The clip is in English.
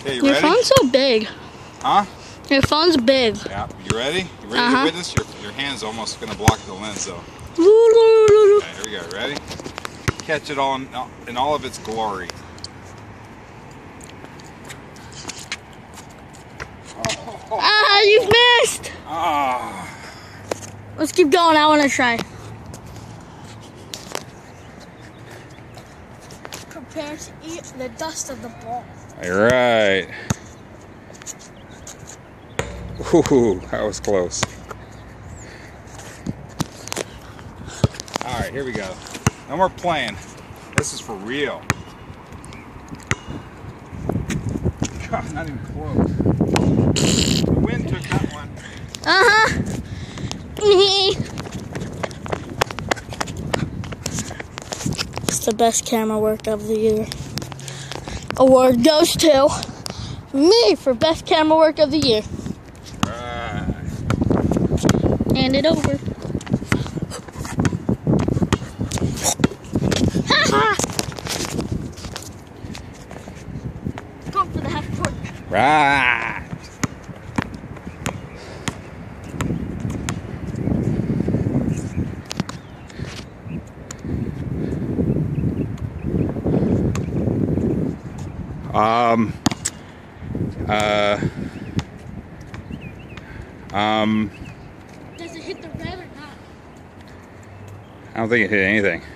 Okay, you Your ready? phone's so big. Huh? Your phone's big. Yeah, you ready? You ready to witness? Your hand's almost going to block the lens though. Okay, here we go. Ready? Catch it all in all of its glory. Ah, you've missed! Ah. Let's keep going. I want to try. Prepare to eat the dust of the ball. All right. Ooh, that was close. All right, here we go. No more playing. This is for real. God, not even close. The wind took that one. It's the best camera work of the year. Award goes to me for best camera work of the year. Right. Hand it over. Go for the half court. Right. Does it hit the red or not? I don't think it hit anything.